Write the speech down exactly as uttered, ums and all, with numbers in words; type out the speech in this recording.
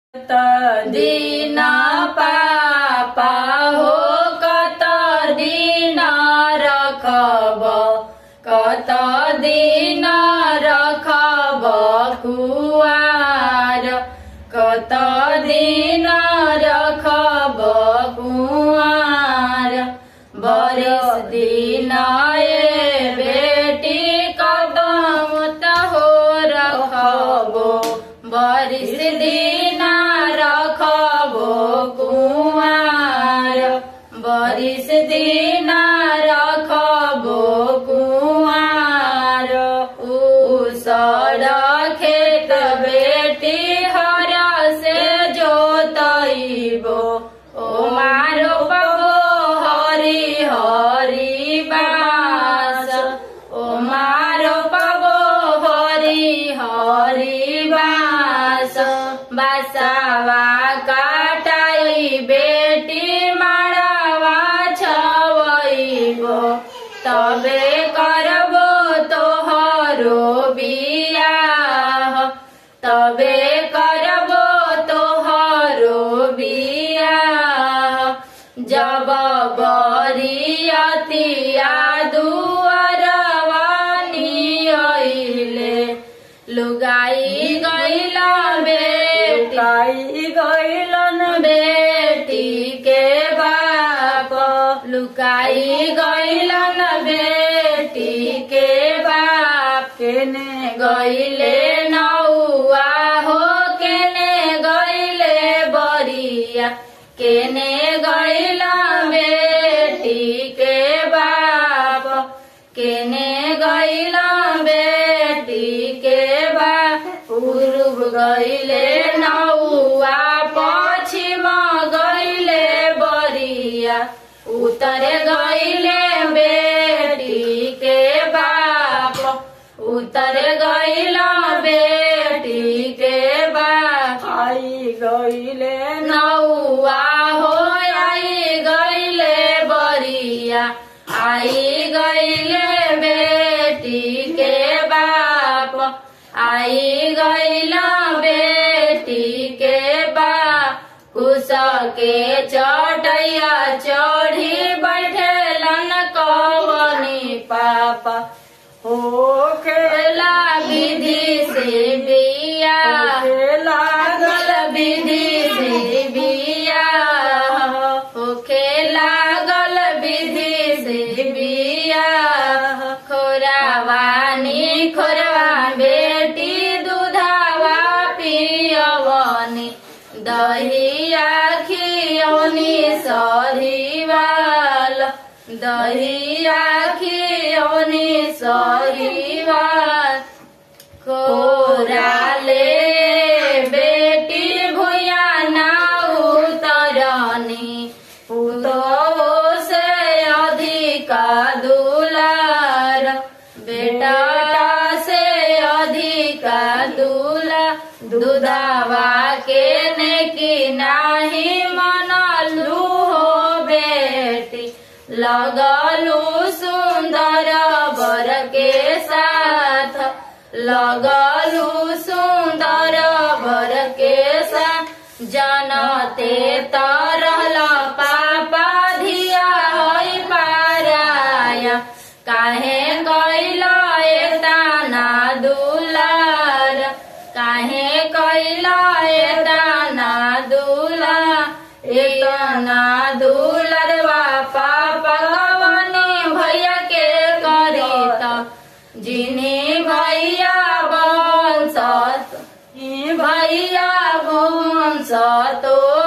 कत दिन पापा हो कत दिन रखब कत दिन रखब कुआर कत दिन रखब कुआर बरिस दिन ए बेटी कदम त हो रखबो बरिस दिन रखबो कुआर बरिस दिन रखबो कुआर उसर खेत बेटी हर से जोतइबो ओ मारो पबो हरी हरी बास ओ मारो पबो हरी हरी बास बासावा काटाई बेटी माड़ावा छवइबो तबे करबो तोहरो बियाह तबे करबो तोहरो बियाह जब बरियतिया दुअरवा नियइले लुगाई गइला बेटी गइलन बेटी के बाप लुकाई गइलन बेटी के बाप केने गइले नौआ हो केने गइले बरिया केने गइला बेटी के बाप केने गइला बेटी के बाप पूर्व गइले नौआ पश्चिम गइले बरिया उत्तर गइले बेटी के बाप उत्तर गइला बेटी के बाप आई गइले नौआ हो आई गइले बरिया आई गइले बेटी के बाप आई गइला बेटी के बाप कुश के चटैया चढ़ी बैठेलन कवनी पापा हो खेला विधि से बिया लागल विधि से बिया हो खेला गल विधि से बिया खोरावानी खोरवा बेटी दूधावा पियवनी दहिया खियौनी सरीवाल दहिया खियौनी सरीवाल खोराले बेटी भुइया ना उतरनी पुतो से अधिका दुलार बेटा से अधिका दूला दूधावा के ने की नाही मनलू हो बेटी लगलू सुंदर बर के साथ लगलू सुंदर बर के साथ जनते तरल पापा धिया होई पाराया काहे कैला एतना दुलार काहे कैला एतना दुला एतना दुलरवा पापा कवनी भैया के करी जिनी भैया वंश भैया वंश तो